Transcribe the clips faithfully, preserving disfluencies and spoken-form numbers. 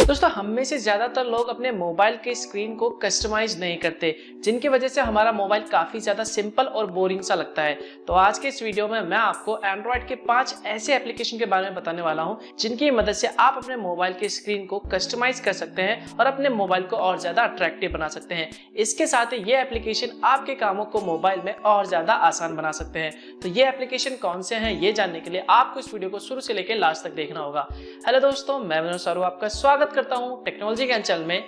दोस्तों हम में से ज्यादातर लोग अपने मोबाइल के स्क्रीन को कस्टमाइज नहीं करते, जिनकी वजह से हमारा मोबाइल काफी ज्यादा सिंपल और बोरिंग सा लगता है। तो आज के इस वीडियो में मैं आपको एंड्रॉइड के पांच ऐसे एप्लीकेशन के बारे में बताने वाला हूं जिनकी मदद से आप अपने मोबाइल के स्क्रीन को कस्टमाइज कर सकते हैं और अपने मोबाइल को और ज्यादा अट्रैक्टिव बना सकते हैं। इसके साथ ही ये एप्लीकेशन आपके कामों को मोबाइल में और ज्यादा आसान बना सकते हैं। तो ये एप्लीकेशन कौन से हैं ये जानने के लिए आपको इस वीडियो को शुरू से लेकर लास्ट तक देखना होगा। हेलो दोस्तों, मैं विनोद सारू आपका स्वागत करता हूं टेक्नोलॉजी के अंचल में।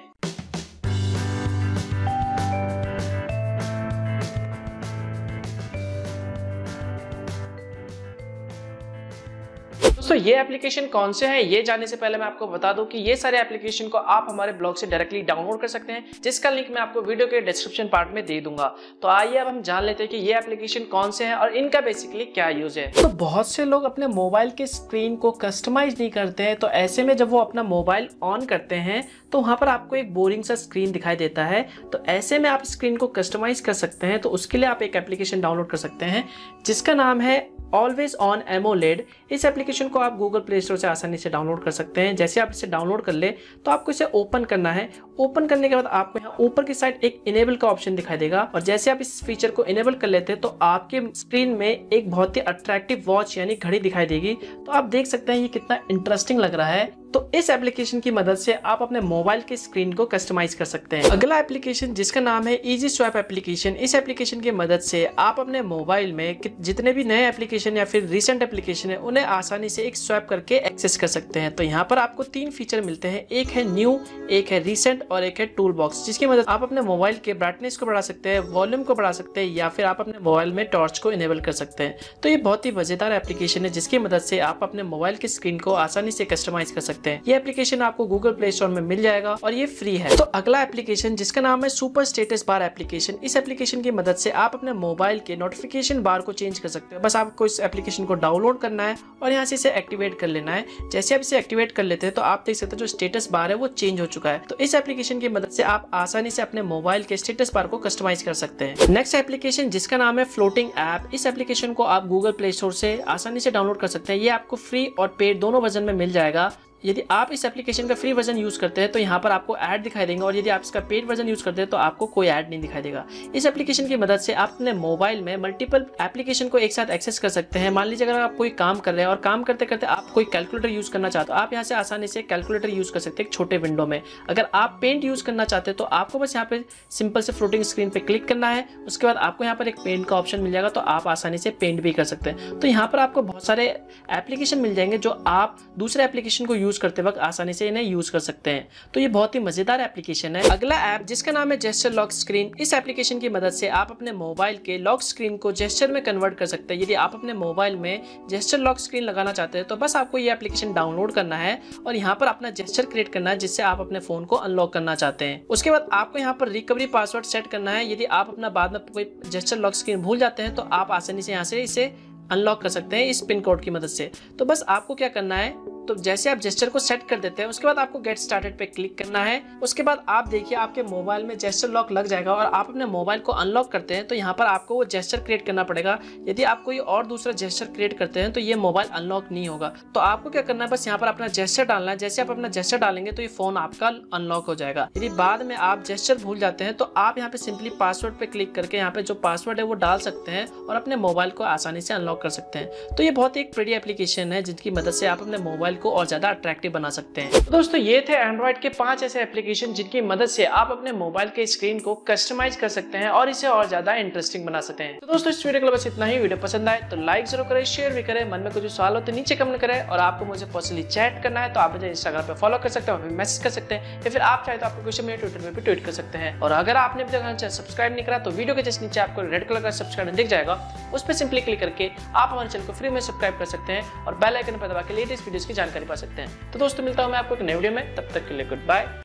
दोस्तों ये एप्लीकेशन कौन से हैं ये जानने से पहले मैं आपको बता दूं कि ये सारे एप्लीकेशन को आप हमारे ब्लॉग से डायरेक्टली डाउनलोड कर सकते हैं, जिसका लिंक मैं आपको वीडियो के डिस्क्रिप्शन पार्ट में दे दूंगा। तो आइए अब हम जान लेते हैं कि ये एप्लीकेशन कौन से हैं और इनका बेसिकली क्या यूज है। तो बहुत से लोग अपने मोबाइल के स्क्रीन को कस्टमाइज नहीं करते हैं, तो ऐसे में जब वो अपना मोबाइल ऑन करते हैं तो वहां पर आपको एक बोरिंग सा स्क्रीन दिखाई देता है। तो ऐसे में आप स्क्रीन को कस्टमाइज कर सकते हैं। तो उसके लिए आप एक एप्लीकेशन डाउनलोड कर सकते हैं जिसका नाम है ऑलवेज ऑन एमोलेड। इस एप्लीकेशन को आप गूगल प्ले स्टोर से आसानी से डाउनलोड कर सकते हैं। जैसे आप इसे डाउनलोड कर ले तो आपको इसे ओपन करना है। ओपन करने के बाद आपको यहाँ ऊपर की साइड एक इनेबल का ऑप्शन दिखाई देगा और जैसे आप इस फीचर को इनेबल कर लेते हैं तो आपके स्क्रीन में एक बहुत ही अट्रैक्टिव वॉच यानी घड़ी दिखाई देगी। तो आप देख सकते हैं ये कितना इंटरेस्टिंग लग रहा है। तो इस एप्लीकेशन की मदद से आप अपने मोबाइल के स्क्रीन को कस्टमाइज कर सकते हैं। अगला एप्लीकेशन जिसका नाम है इजी स्वैप एप्लीकेशन। इस एप्लीकेशन की मदद से आप अपने मोबाइल में जितने भी नए एप्लीकेशन या फिर रिसेंट एप्लीकेशन है उन्हें आसानी से एक स्वैप करके एक्सेस कर सकते हैं। तो यहाँ पर आपको तीन फीचर मिलते हैं, एक है न्यू, एक है रिसेंट और एक है टूल बॉक्स, जिसकी मदद आप अपने मोबाइल के ब्राइटनेस को बढ़ा सकते हैं, वॉल्यूम को बढ़ा सकते हैं या फिर आप अपने मोबाइल में टॉर्च को इनेबल कर सकते हैं। तो ये बहुत ही मजेदार एप्लीकेशन है जिसकी मदद से आप अपने मोबाइल के स्क्रीन को आसानी से कस्टमाइज कर सकते हैं। ये एप्लीकेशन आपको गूगल प्ले स्टोर में मिल जाएगा और ये फ्री है। तो अगला एप्लीकेशन जिसका नाम है सुपर स्टेटस बार एप्लीकेशन। इस एप्लीकेशन की मदद से आप अपने मोबाइल के नोटिफिकेशन बार को चेंज कर सकते हैं। बस आपको इस एप्लीकेशन को डाउनलोड करना है और यहाँ से इसे एक्टिवेट कर लेना है। जैसे आप इसे एक्टिवेट कर लेते हैं तो आप देख सकते हैं जो स्टेटस बार है वो चेंज हो चुका है। तो इस एप्लीकेशन की मदद से आप आसानी से अपने मोबाइल के स्टेटस बार को कस्टमाइज कर सकते हैं। नेक्स्ट एप्लीकेशन जिसका नाम है फ्लोटिंग ऐप। इस एप्लीकेशन को आप गूगल प्ले स्टोर से आसानी से डाउनलोड कर सकते हैं। ये आपको फ्री और पेड दोनों वर्जन में मिल जाएगा। यदि आप इस एप्लीकेशन का फ्री वर्जन यूज करते हैं तो यहाँ पर आपको ऐड दिखाई देंगे और यदि आप इसका पेड वर्जन यूज करते हैं तो आपको कोई ऐड नहीं दिखाई देगा। इस एप्लीकेशन की मदद से आप अपने मोबाइल में मल्टीपल एप्लीकेशन को एक साथ एक्सेस कर सकते हैं। मान लीजिए अगर आप कोई काम कर रहे हैं और काम करते करते आप कोई कैलकुलेटर यूज करना चाहते हो, आप यहाँ से आसानी से कैलकुलेटर यूज कर सकते हैं एक छोटे विंडो में। अगर आप पेंट यूज करना चाहते हैं तो आपको बस यहाँ पे सिंपल से फ्लोटिंग स्क्रीन पे क्लिक करना है। उसके बाद आपको यहाँ पर एक पेंट का ऑप्शन मिल जाएगा तो आप आसानी से पेंट भी कर सकते हैं। तो यहाँ पर आपको बहुत सारे एप्लीकेशन मिल जाएंगे जो आप दूसरे एप्लीकेशन को यूज करते वक्त आसानी से इन्हें यूज कर सकते हैं। तो ये बहुत ही मजेदार एप्लीकेशन है। अगला ऐप जिसका नाम है जेस्चर लॉक स्क्रीन। इस एप्लीकेशन की मदद से आप अपने मोबाइल के लॉक स्क्रीन को जेस्चर में कन्वर्ट कर सकते हैं। यदि आप अपने मोबाइल में जेस्चर लॉक स्क्रीन लगाना चाहते हैं तो बस आपको ये एप्लीकेशन डाउनलोड करना है और यहाँ पर अपना जेस्चर क्रिएट करना है जिससे आप अपने फोन को अनलॉक करना चाहते हैं। उसके बाद आपको यहाँ पर रिकवरी पासवर्ड सेट करना है। यदि आप अपना बाद में कोई जेस्चर लॉक स्क्रीन भूल जाते हैं तो आप आसानी से यहाँ से इसे अनलॉक कर सकते हैं इस पिन कोड की मदद से। तो बस आपको क्या करना है, तो जैसे आप जेस्चर को सेट कर देते हैं उसके बाद आपको गेट स्टार्टेड पे क्लिक करना है। उसके बाद आप देखिए आपके मोबाइल में जेस्चर लॉक लग जाएगा और आप अपने मोबाइल को अनलॉक करते हैं तो यहाँ पर आपको वो जेस्चर क्रिएट करना पड़ेगा। यदि आप कोई और दूसरा जेस्चर क्रिएट करते हैं तो ये मोबाइल अनलॉक नहीं होगा। तो आपको क्या करना है, बस यहाँ पर अपना जेस्चर डालना है। जैसे आप अपना जेस्चर डालेंगे तो ये फोन आपका अनलॉक हो जाएगा। यदि बाद में आप जेस्चर भूल जाते हैं तो आप यहाँ पे सिंपली पासवर्ड पे क्लिक करके यहाँ पे जो पासवर्ड है वो डाल सकते हैं और अपने मोबाइल को आसानी से अनलॉक कर सकते हैं। तो ये बहुत एक प्रीटी एप्लीकेशन है जिनकी मदद से आप अपने मोबाइल को और ज्यादा अट्रैक्टिव बना सकते हैं। तो दोस्तों ये थे एंड्रॉइड के पांच ऐसे एप्लीकेशन जिनकी मदद से आप अपने मोबाइल के स्क्रीन को कस्टमाइज कर सकते हैं और इसे और ज्यादा इंटरेस्टिंग बना सकते हैं। तो दोस्तों इस वीडियो के लिए बस इतना ही। वीडियो पसंद आए तो लाइक जरूर करें, शेयर भी करें। मन में कुछ सवाल हो तो नीचे कमेंट करें और आपको मुझे पर्सनली चैट करना है तो आप मुझे इंस्टाग्राम पे फॉलो कर सकते हैं, मैसेज कर सकते हैं या फिर आप चाहे तो आपको क्वेश्चन मेरे ट्विटर पे भी ट्वीट कर सकते हैं। और अगर आपने अभी तक चैनल सब्सक्राइब नहीं करा तो वीडियो के जस्ट नीचे आपको रेड कलर का सब्सक्राइब दिख जाएगा, उस पर सिंपली क्लिक करके आप हमारे चैनल को फ्री में सब्सक्राइब कर सकते हैं और बेल आइकन पर दबा के लेटेस्ट वीडियोस की जानकारी पा सकते हैं। तो दोस्तों मिलता हूं मैं आपको एक नए वीडियो में, तब तक के लिए गुड बाय।